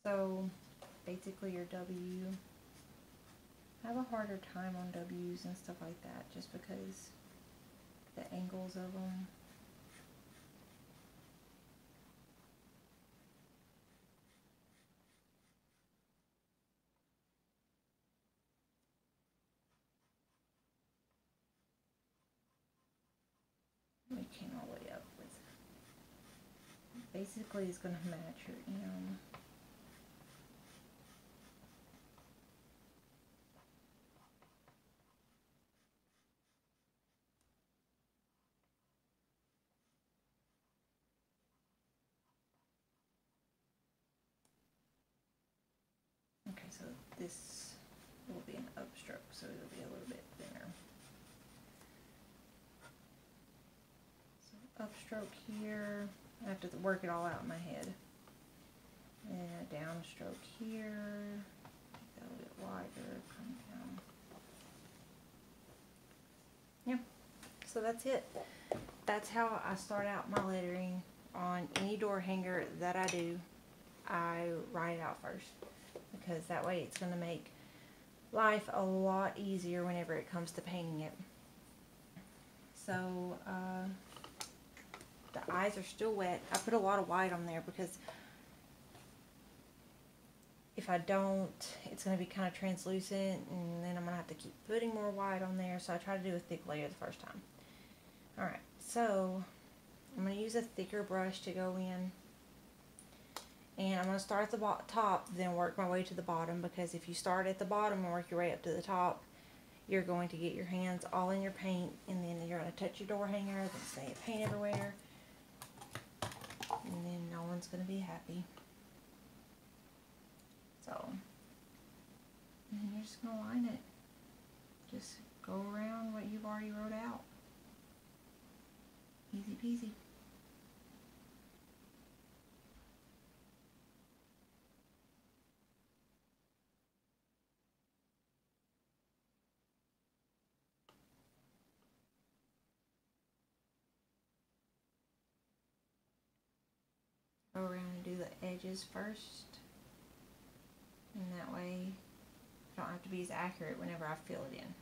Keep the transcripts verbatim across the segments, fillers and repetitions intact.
So basically your W, I have a harder time on W's and stuff like that just because the angles of them. We came all the way up with, basically it's going to match your M. Okay, so this will be an upstroke, so it'll be a little bit thinner. So upstroke here, I have to work it all out in my head. And a downstroke here, make that a little bit wider, come down. Yeah, so that's it. That's how I start out my lettering on any door hanger that I do. I write it out first, because that way it's going to make life a lot easier whenever it comes to painting it. So uh, the eyes are still wet. I put a lot of white on there because if I don't, it's going to be kind of translucent, and then I'm going to have to keep putting more white on there, so I try to do a thick layer the first time. Alright, so I'm going to use a thicker brush to go in. And I'm going to start at the top, then work my way to the bottom, because if you start at the bottom and work your way up to the top, you're going to get your hands all in your paint, and then you're going to touch your door hanger, then stay paint everywhere, and then no one's going to be happy. So, and then you're just going to line it. Just go around what you've already wrote out. Easy peasy. Go around and do the edges first, and that way I don't have to be as accurate whenever I fill it in.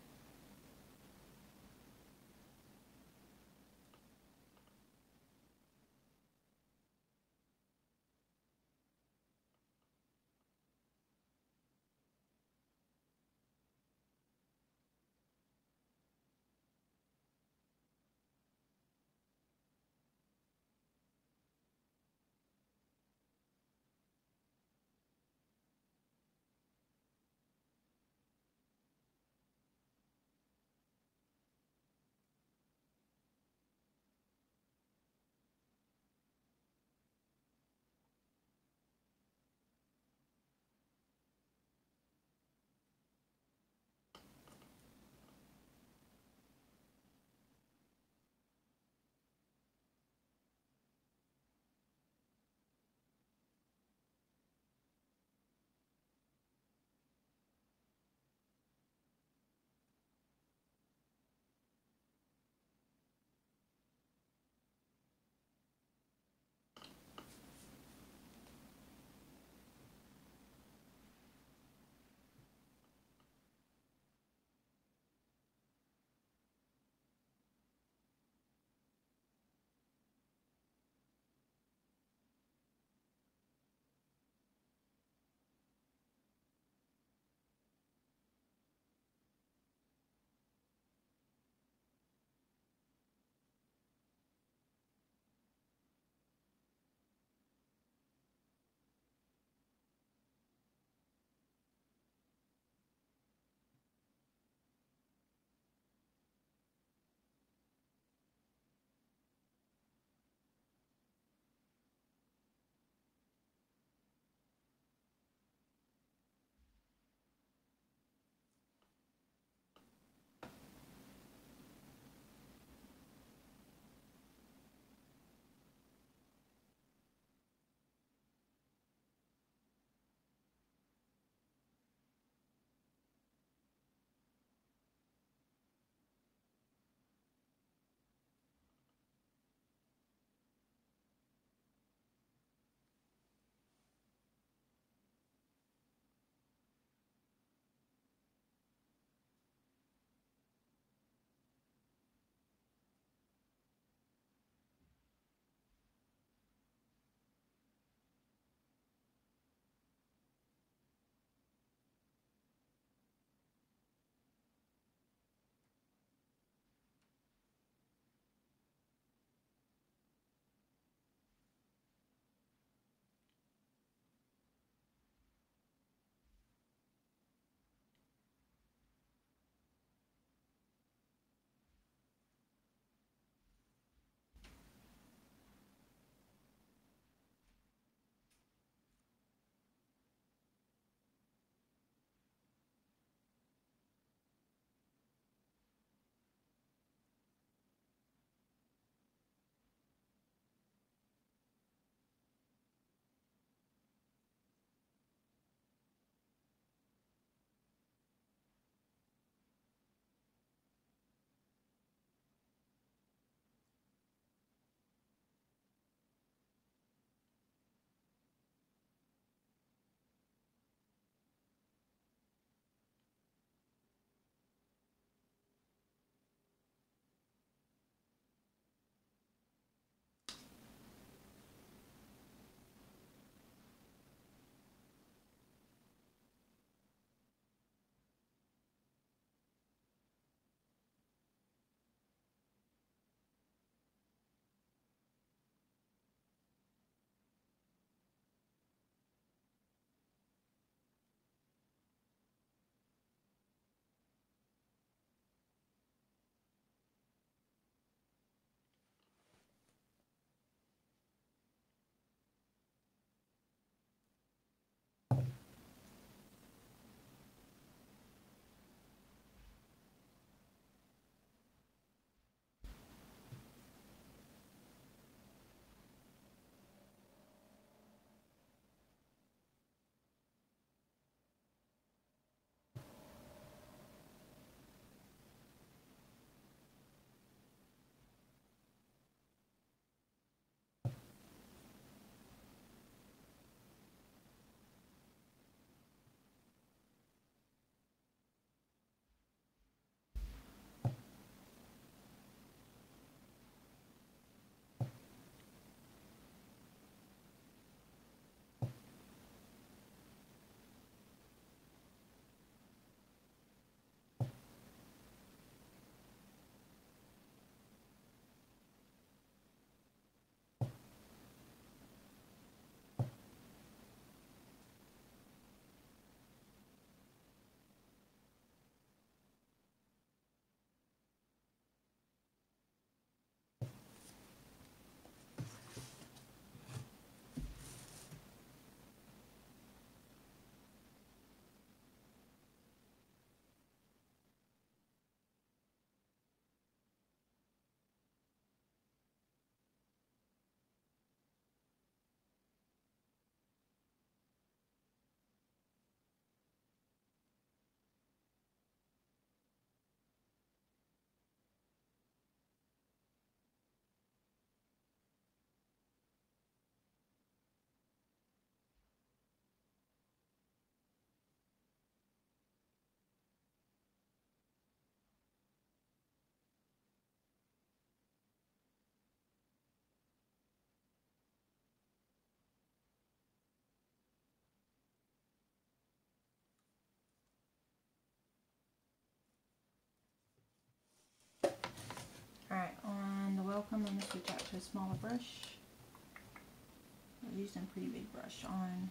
Alright, on the welcome, I'm going to switch out to a smaller brush. I'm using a pretty big brush on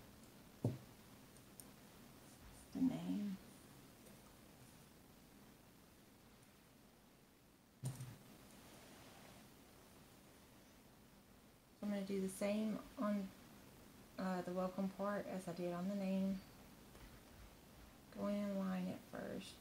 the name. So I'm going to do the same on uh, the welcome part as I did on the name. Go in and line it first.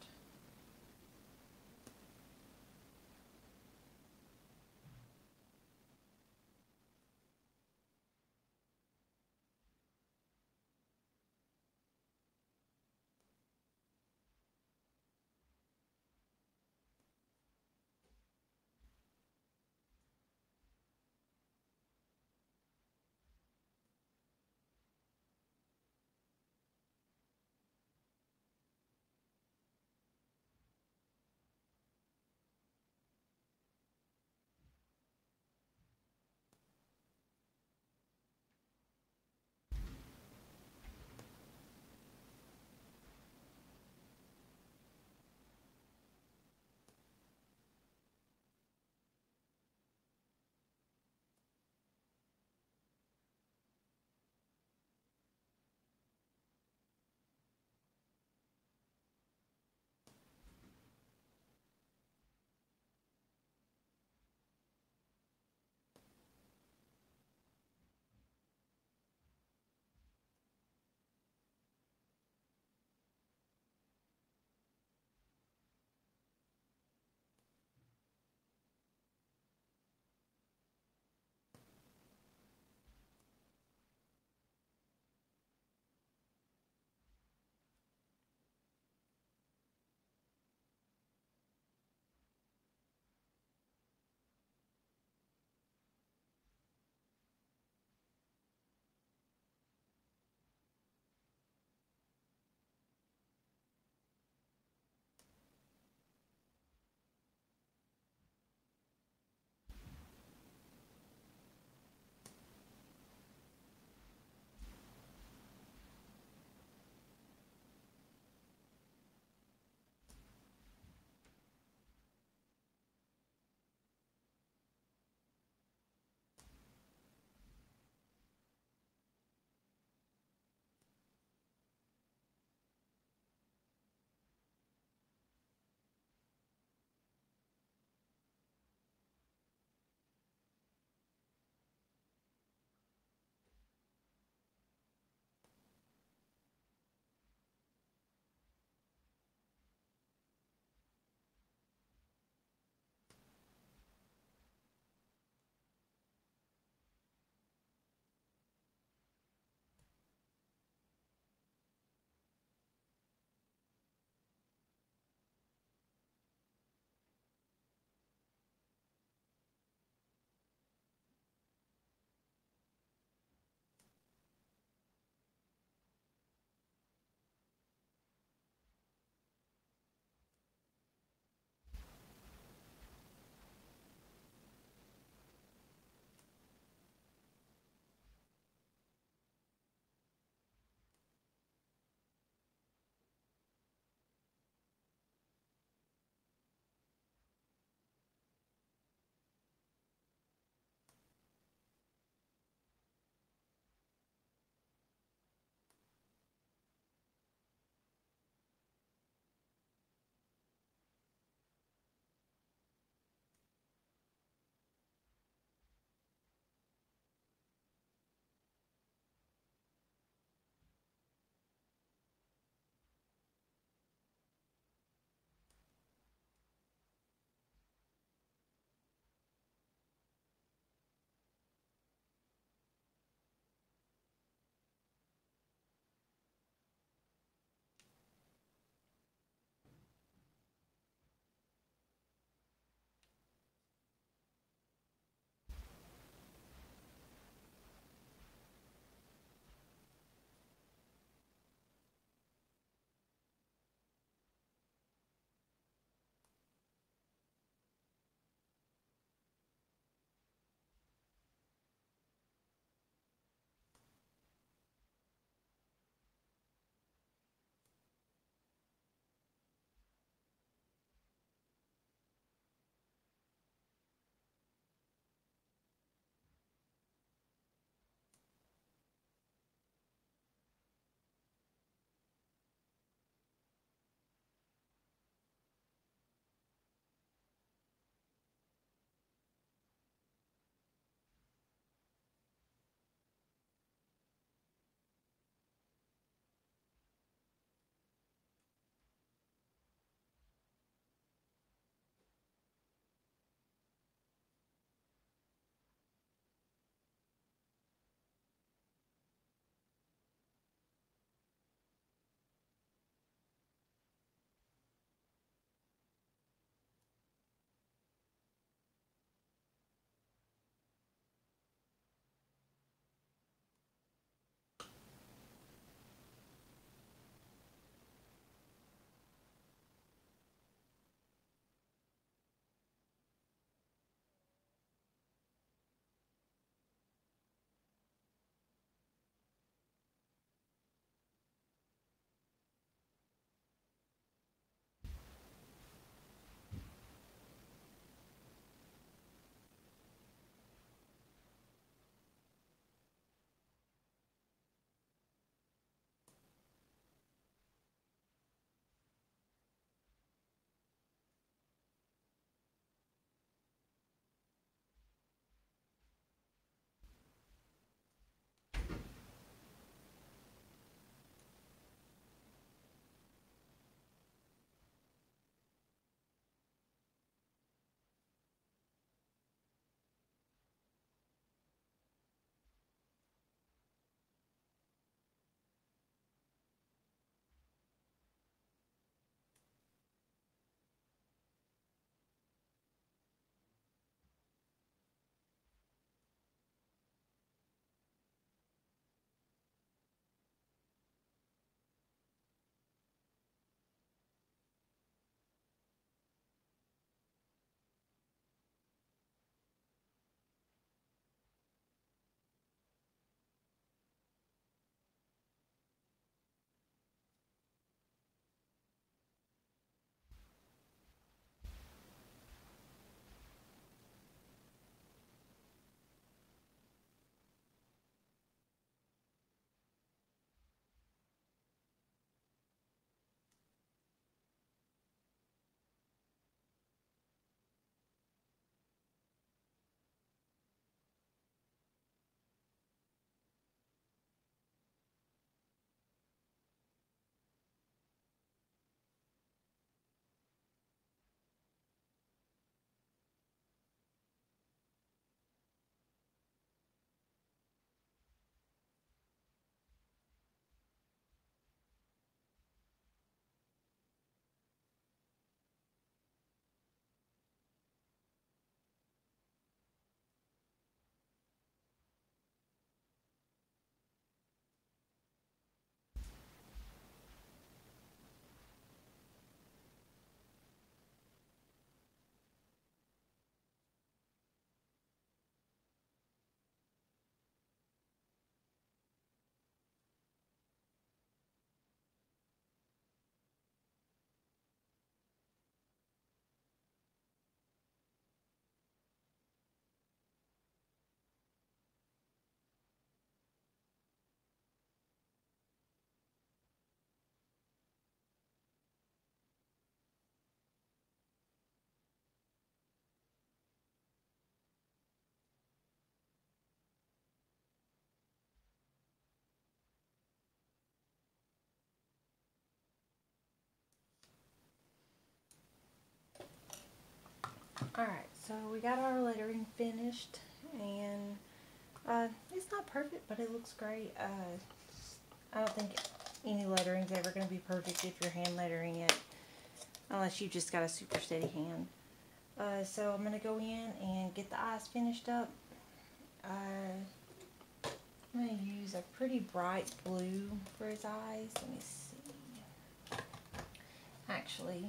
Alright, so we got our lettering finished, and uh, it's not perfect, but it looks great. Uh, I don't think any lettering is ever going to be perfect if you're hand lettering it, unless you just got a super steady hand. Uh, so I'm going to go in and get the eyes finished up. Uh, I'm going to use a pretty bright blue for his eyes. Let me see. Actually,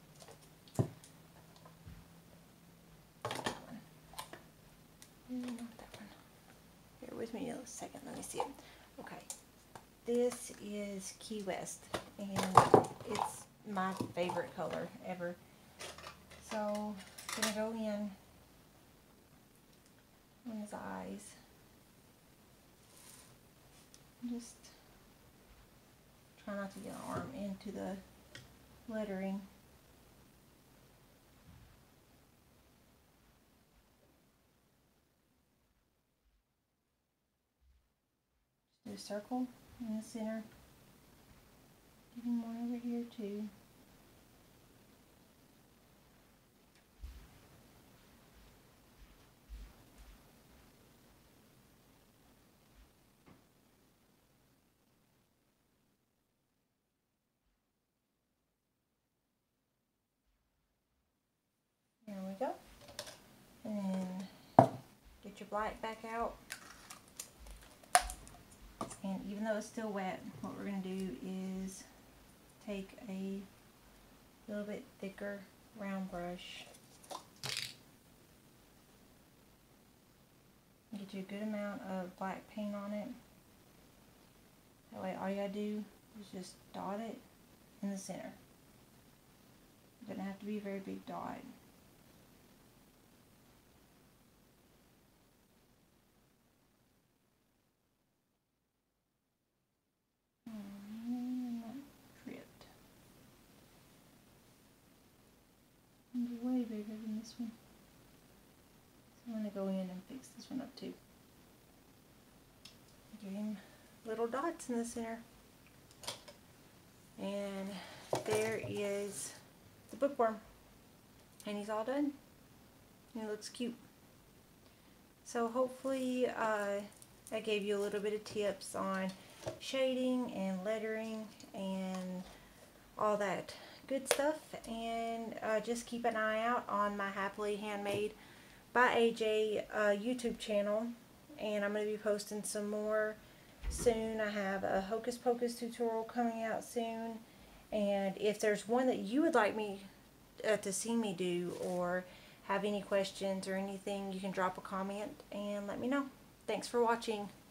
that one. Mm, not that one. Bear with me a second. Let me see it. Okay. This is Key West, and it's my favorite color ever. So I'm going to go in on his eyes. Just try not to get an arm into the lettering. Just do a circle in the center. Give him one over here too. There we go. And then get your black back out. And even though it's still wet, what we're going to do is take a little bit thicker round brush. Get you a good amount of black paint on it. That way all you gotta do is just dot it in the center. It doesn't have to be a very big dot. Tripped. It's way bigger than this one. So I'm going to go in and fix this one up too. Give him little dots in the center. And there is the bookworm. And he's all done. And he looks cute. So hopefully uh, I gave you a little bit of tips on shading and lettering and all that good stuff. And uh, just keep an eye out on my Happily Handmade by A J uh, YouTube channel. And I'm going to be posting some more soon. I have a Hocus Pocus tutorial coming out soon. And if there's one that you would like me uh, to see me do, or have any questions or anything, you can drop a comment and let me know. Thanks for watching.